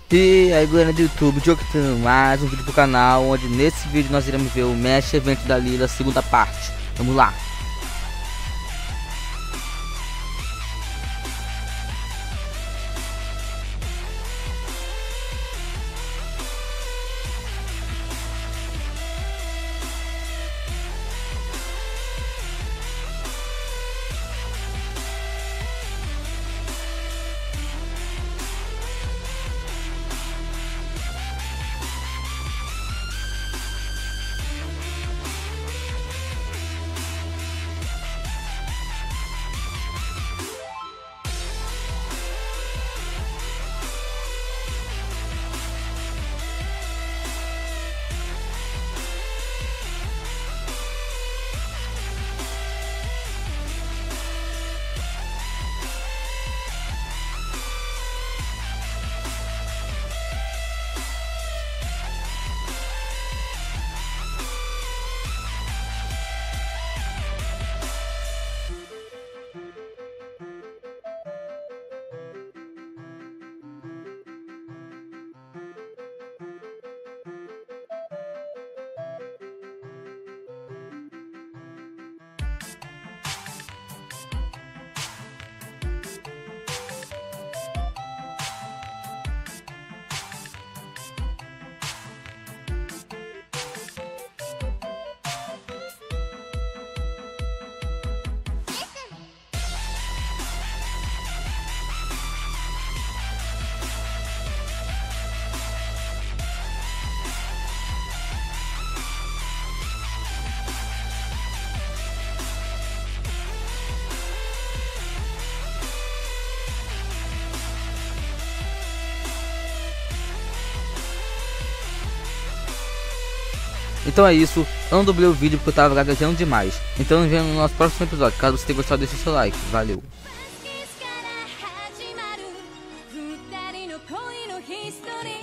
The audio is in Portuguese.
E aí galera do YouTube, jogando mais um vídeo pro canal, onde nesse vídeo nós iremos ver o Mesh Evento da Lila, segunda parte. Vamos lá! Então é isso, eu não dublei o vídeo porque eu tava gaguejando demais. Então nos vemos no nosso próximo episódio. Caso você tenha gostado, deixe seu like. Valeu! 二人の恋のヒストリー